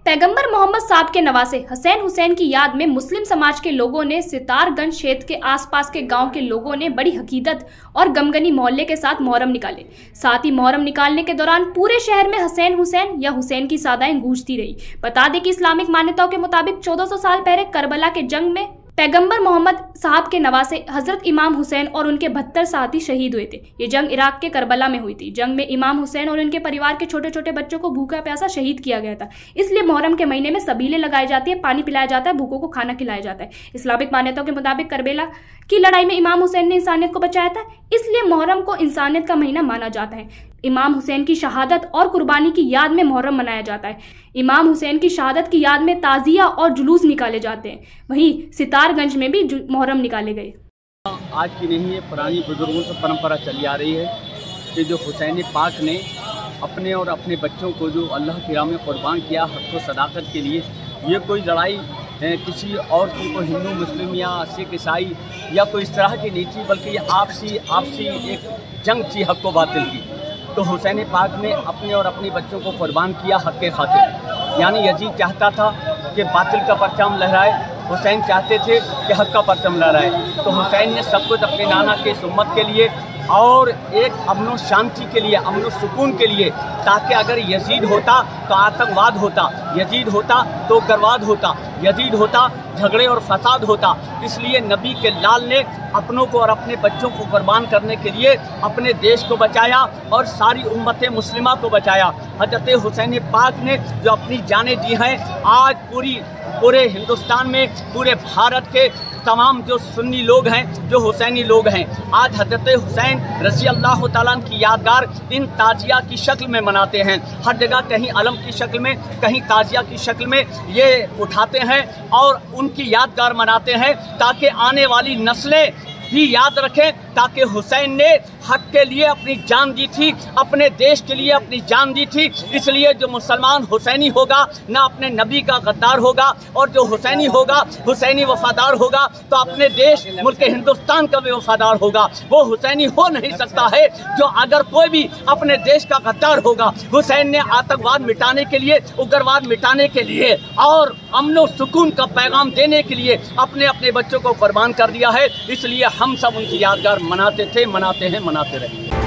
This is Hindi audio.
पैगंबर मोहम्मद साहब के नवासे हसैन हुसैन की याद में मुस्लिम समाज के लोगों ने सितारगंज क्षेत्र के आसपास के गांव के लोगों ने बड़ी हकीकत और गमगनी मोहल्ले के साथ मोहर्रम निकाले। साथ ही मोहर्रम निकालने के दौरान पूरे शहर में हसैन हुसैन या हुसैन की सादाएं गूंजती रही। बता दें कि इस्लामिक मान्यताओं के मुताबिक 1400 साल पहले करबला के जंग में पैगंबर मोहम्मद साहब के नवासे हजरत इमाम हुसैन और उनके 72 साथी शहीद हुए थे। ये जंग इराक के करबला में हुई थी। जंग में इमाम हुसैन और उनके परिवार के छोटे छोटे बच्चों को भूखा प्यासा शहीद किया गया था। इसलिए मोहर्रम के महीने में सबीलें लगाई जाती है, पानी पिलाया जाता है, भूखों को खाना खिलाया जाता है। इस्लामिक मान्यताओं के मुताबिक करबला की लड़ाई में इमाम हुसैन ने इंसानियत को बचाया था, इसलिए मोहर्रम को इंसानियत का महीना माना जाता है। इमाम हुसैन की शहादत और कुर्बानी की याद में मोहर्रम मनाया जाता है। इमाम हुसैन की शहादत की याद में ताजिया और जुलूस निकाले जाते हैं। वहीं सितारगंज में भी मोहर्रम निकाले गए। आज की नहीं है, पुरानी बुजुर्गों से परंपरा चली आ रही है कि जो हुसैन पाक ने अपने और अपने बच्चों को जो अल्लाह की राह में कुर्बान किया हक़ व सदाकत के लिए, ये कोई लड़ाई किसी और की, कोई हिंदू मुस्लिम या सिख ईसाई या कोई इस तरह की नहीं थी, बल्कि ये आपसी एक जंग थी हक़ व बातिल की। तो हुसैन पाक ने अपने और अपने बच्चों को कुर्बान किया हक़ के खातिर। यानी यजीद चाहता था कि बातिल का परचम लहराए, हुसैन चाहते थे कि हक़ का परचम लहराए। तो हुसैन ने सब कुछ अपने नाना के इस उम्मत के लिए और एक अमन शांति के लिए, अमन सुकून के लिए, ताकि अगर यजीद होता तो आतंकवाद होता, यजीद होता तो उग्रवाद होता, यजीद होता झगड़े और फसाद होता। इसलिए नबी के लाल ने अपनों को और अपने बच्चों को कुर्बान करने के लिए अपने देश को बचाया और सारी उम्मत मुस्लिमा को बचाया। हज़रत हुसैन पाक ने जो अपनी जानें दी हैं, आज पूरे हिंदुस्तान में, पूरे भारत के तमाम जो सुन्नी लोग हैं, जो हुसैनी लोग हैं, आज हज़रत हुसैन रज़ी अल्लाह तआला की यादगार इन ताजिया की शक्ल में मनाते हैं। हर जगह कहीं अलम की शक्ल में, कहीं ताजिया की शक्ल में ये उठाते हैं और उनकी यादगार मनाते हैं, ताकि आने वाली नस्लें भी याद रखें ताकि हुसैन ने हक के लिए अपनी जान दी थी, अपने देश के लिए अपनी जान दी थी। इसलिए जो मुसलमान हुसैनी होगा ना अपने नबी का गद्दार होगा, और जो हुसैनी होगा, हुसैनी वफादार होगा, तो अपने देश मुल्क हिंदुस्तान का भी वफादार होगा। वो हुसैनी हो नहीं सकता है जो अगर कोई भी अपने देश का गद्दार होगा। हुसैन ने आतंकवाद मिटाने के लिए, उग्रवाद मिटाने के लिए और अमन सुकून का पैगाम देने के लिए अपने अपने बच्चों को कुर्बान कर दिया है। इसलिए हम सब उनकी यादगार मनाते थे, मनाते हैं, मनाते रहेंगे।